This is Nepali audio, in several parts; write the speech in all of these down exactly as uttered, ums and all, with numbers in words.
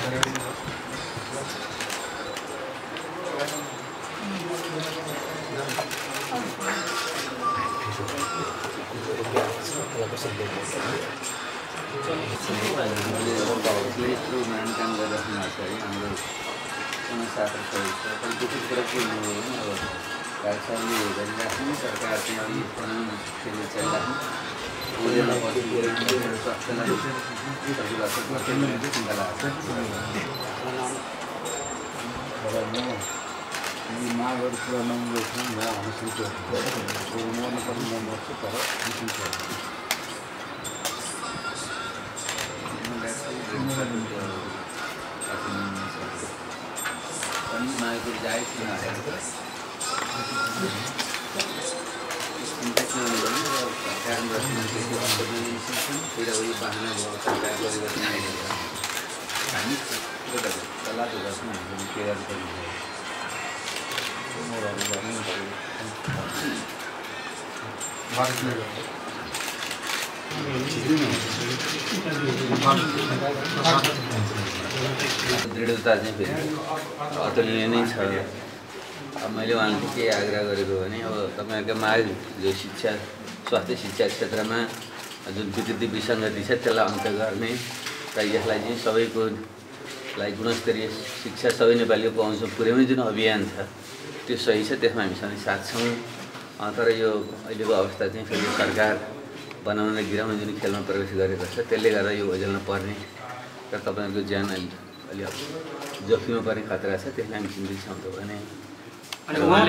काम गरिराख्नु भएको छ है हाम्रो समस्या छ तर दुःखद कुरा के हो भने अब सरकारले गरिराख्नु सरकार चाहिँ अलि बनाउनु खेल्नु चलिराख्नु स्वास्थ्यलाई चिन्ता लाग्छ मागहरू पुरा महँगो छ यहाँ मर्नु पर्ने मर्छ तर पनि मागेको जायज बाहना भयो सरकार परिवर्तन आइरहेको हामी सल्लाह गर्छौँ हामी के गर्नु दृढता चाहिँ फेरि अतुलनीय नै छ। अब मैले उहाँले के आग्रह गरेको भने अब तपाईँहरूको माग जो शिक्षा स्वास्थ्य शिक्षा क्षेत्रमा जुन विकृति विसङ्गति छ त्यसलाई अन्त्य गर्ने र यसलाई चाहिँ सबैको लागि गुणस्तरीय शिक्षा सबै नेपालीको पहुँच पुर्याउने जुन अभियान छ त्यो सही छ, त्यसमा हामीसँग साथ छौँ। तर यो अहिलेको अवस्था चाहिँ फेरि सरकार बनाउन गिराउने जुन खेलमा प्रवेश गरेको छ त्यसले गर्दा यो ओझेलमा पर्ने र तपाईँहरूको ज्यान अलि अलि जोखिममा पर्ने खतरा छ, त्यसलाई हामी चिन्तित छौँ। त भने अब होइन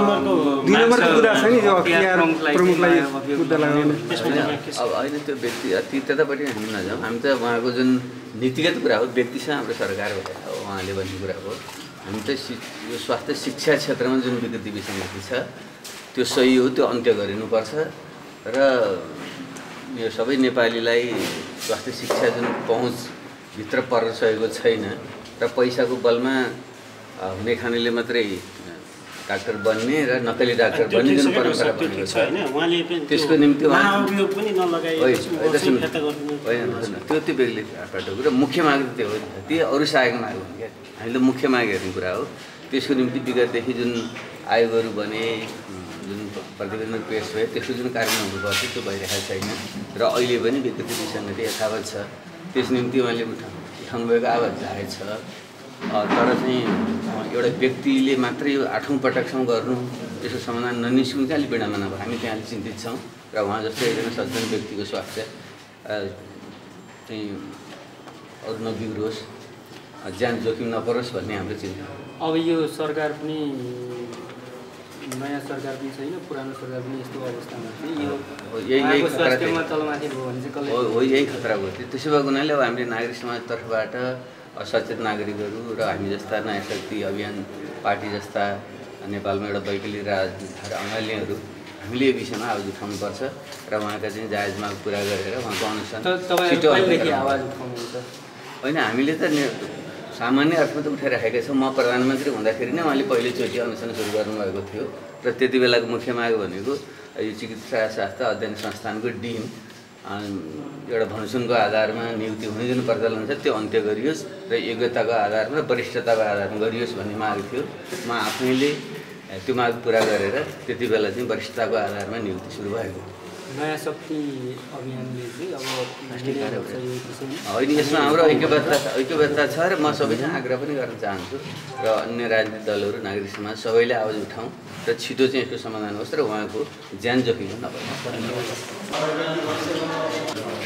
त्यो व्यक्ति ती त्यतापट्टि हामी नजाउँ, हामी त उहाँको जुन नीतिगत कुरा हो व्यक्तिसँग हाम्रो सरकार हो उहाँले भन्ने कुरा हो। हामी त यो स्वास्थ्य शिक्षा क्षेत्रमा जुन विकृति विसङ्गति छ त्यो सही हो, त्यो अन्त्य गरिनुपर्छ र यो सबै नेपालीलाई स्वास्थ्य शिक्षा जुन पहुँचभित्र पर्न सकेको छैन र पैसाको बलमा हुने खानेले मात्रै डाक्टर बन्ने र नक्कली डाक्टर बन्ने जुन परम्परा बनेको छ त्यसको निम्ति होइन त्यो त्यो बेग्लै बाटोको र मुख्य माग त्यो हो, त्यो अरू सहायक माग हो क्या। हामीले मुख्य माग हेर्ने कुरा हो। त्यसको निम्ति विगतदेखि जुन आयोगहरू बने जुन प्रतिवेदन पेश भयो त्यसको जुन कार्यक्रम हुनुपर्छ त्यो भइरहेको छैन र अहिले पनि विकृति विसङ्गति यथावत छ। त्यस निम्ति उहाँले उठाउनु भएको आवाज जाहेर छ। तर चाहिँ एउटा व्यक्तिले मात्रै यो आठौँ पटकसम्म गर्नु त्यसको समाधान ननिस्किनु चाहिँ अलिक बेडामा नभयो। हामी त्यहाँ अलिक चिन्तित छौँ र उहाँ जस्तै एकजना सज्जन व्यक्तिको स्वास्थ्य चाहिँ अरू नबिग्रोस्, ज्यान जोखिम नपरोस् भन्ने हाम्रो चिन्ता। अब यो सरकार पनि नयाँ सरकार पनि छैन, पुरानो सरकार पनि यस्तो अवस्थामा छ, यो यही यही स्वास्थ्यमा तलमाथि भयो भने चाहिँ हो हो यही खतरा भयो। त्यसो भएको हुनाले अब हामीले नागरिक समाज तर्फबाट सचेत नागरिकहरू र हामी जस्ता नयाँ शक्ति अभियान पार्टी जस्ता नेपालमा एउटा वैकल्पिक राजनीति अँगाल्नेहरू हामीले यो विषयमा आवाज उठाउनुपर्छ र उहाँका चाहिँ जायज माग पुरा गरेर उहाँको अनुसार छिटो आवाज उठाउनुहुन्छ। होइन हामीले त सामान्य अर्थमा त उठाइराखेका छौँ। म प्रधानमन्त्री हुँदाखेरि नै उहाँले पहिलोचोटि अनुसन्धान सुरु गर्नुभएको थियो र त्यति बेलाको मुख्य माग भनेको यो चिकित्सा शास्त्र अध्ययन संस्थानको डिन एउटा भनसुनको आधारमा नियुक्ति हुने जुन प्रचलन छ त्यो अन्त्य गरियोस् र योग्यताको आधारमा र वरिष्ठताको आधारमा गरियोस् भन्ने माग थियो। म आफैले त्यो माग पुरा गरेर त्यति बेला चाहिँ वरिष्ठताको आधारमा नियुक्ति सुरु भएको। नयाँ शक्ति अभियानले चाहिँ अब होइन यसमा हाम्रो ऐक्यबद्धता ऐक्यबद्धता छ र म सबैसँग आग्रह पनि गर्न चाहन्छु र अन्य राजनीतिक दलहरू नागरिक समाज सबैले आवाज उठाउँ र छिटो चाहिँ यसको समाधान होस् र उहाँको ज्यान जोखिम नपरोस्।